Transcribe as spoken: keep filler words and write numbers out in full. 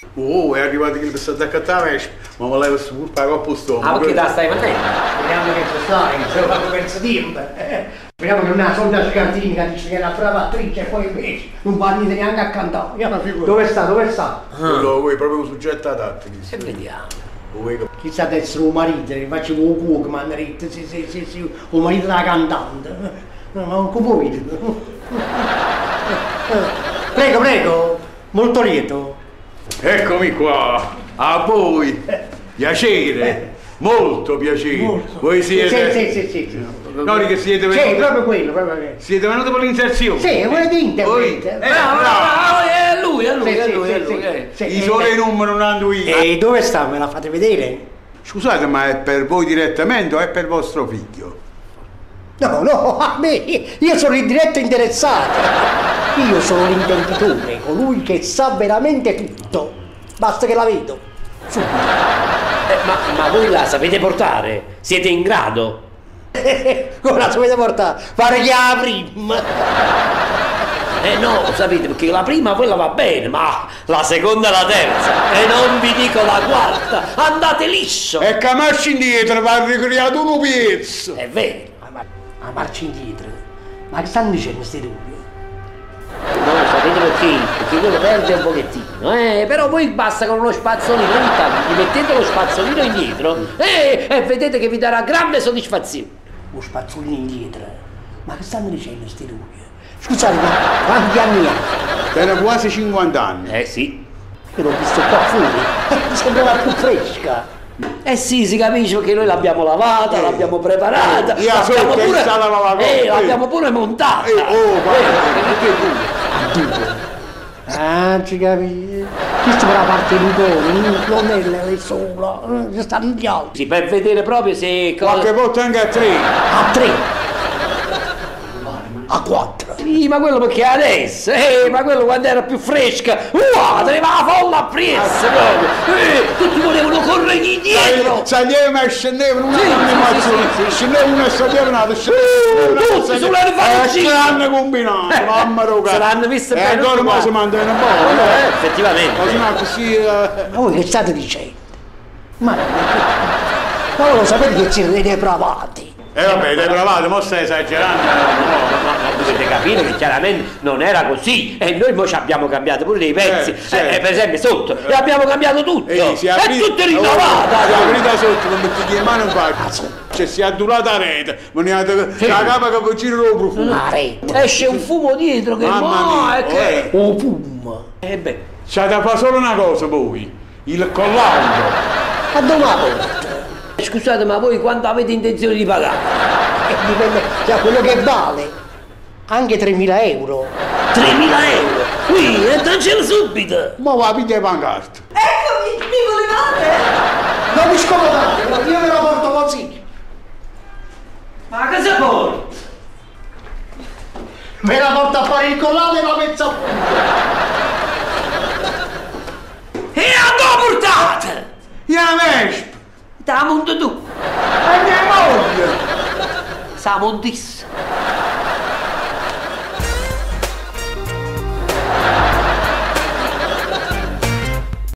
Oh, è arrivato che sta da cattare, ma me l'hai messo pure per coppa sto. Ah, perché la stai facendo? Speriamo che ci stai, se lo fatto penso tempo. Speriamo che non è una solita scantina che dice che è una brava attrice e poi invece non va niente neanche a cantare. Dove sta, dove sta? Quello voi proprio soggetto adatto. E vediamo. Chissà ad essere un marito, che facevo un cuoco, mi hanno detto, sì, sì, sì, sì, un marito della cantante. No, ma non come Prego, prego, molto lieto. Eccomi qua, a voi, piacere, molto piacere. Molto. Voi siete... Sì, sì, sì, sì, sì. No, che siete venuti... Sì, proprio quello, proprio quello. Siete venuti per l'inserzione? Sì, volete intervento. Eh, bravo, bravo, è lui, è lui, sì, è sì, lui, sì, è lui. sì, eh. sì. I suoi numeri non hanno io. E dove sta? Me la fate vedere? Scusate, ma è per voi direttamente o è per vostro figlio? No, no, a me, io sono il diretto interessato. Io sono l'intenditore, colui che sa veramente tutto. Basta che la vedo. Subito. Eh, ma, ma voi la sapete portare? Siete in grado? Come la sapete portare? Pare che la prima. Eh no, sapete, perché la prima quella va bene, ma la seconda e la terza, e non vi dico la quarta, andate liscio! E che marcia indietro, va ricreato uno pezzo! È vero! Ma marcia indietro? Ma che stanno dicendo questi due? No, sapete perché? Perché quello perde un pochettino, eh? Però voi basta con uno spazzolino, ogni tanto gli mettete lo spazzolino indietro eh, e vedete che vi darà grande soddisfazione. Lo spazzolino indietro? Ma che stanno dicendo questi due? Scusate, ma quanti anni ha? Tiene quasi cinquanta anni. Eh sì. Io l'ho visto qua fuori, mi sembrava più fresca. Eh sì, si capisce perché noi l'abbiamo lavata, eh, l'abbiamo preparata, eh, l'abbiamo pure, eh, eh, l'abbiamo pure montata. Eh, oh, ah, ah, ci capisci? Questo per la parte di Lucone, non è lei sola, ci stanno gli altri. Sì, per vedere proprio se... Qualche volta anche a tre. A tre? A quattro. Sì, ma quello perché adesso, eh, ma quello quando era più fresca, uah, teneva la folla appresso proprio, eh, tutti volevano correre indietro. Saliamo e scendevano una sì, animazione, sì, sì, sì. scendevano e salivano un'altra, scendevano tutti sulla rifarci. E ce l'hanno combinato, eh, mamma roga. Se l'hanno visto e bene. E allora ma si mandano un po'. Eh, effettivamente. Ma se no così... Eh. Ma voi che state dicendo? Ma, ma voi lo sapete che siete dei depravati? E eh vabbè, depravati, ma stai esagerando. No, ma, ma dovete capire che chiaramente non era così e noi poi ci abbiamo cambiato pure dei pezzi, certo, certo. Eh, per esempio sotto, e abbiamo cambiato tutto, Ehi, si è è tutto rinnovato. Si è aprita sotto, non metti le mani in faccia, cioè si è addurata la rete, ma ne ha sì. La capa che gira lo profumo. La rete. Esce un fumo dietro che mamma mia, è che... Oh, fumo. E beh. C'è da fare solo una cosa voi, il collaudo. A dove la porta? Scusate, ma voi quanto avete intenzione di pagare? Eh, dipende da quello che vale. Anche tremila euro. tremila euro? Qui, entracelo subito! Ma va, vi devo pancarte. Eccomi, mi volevate? Non mi scomodate, io ve la porto così. Ma cosa vuoi? Me la porto a fare il collaudo e la mezza punta. E a dove portate? Io la vespa. Da monte tu! E mia moglie! Sa montissa!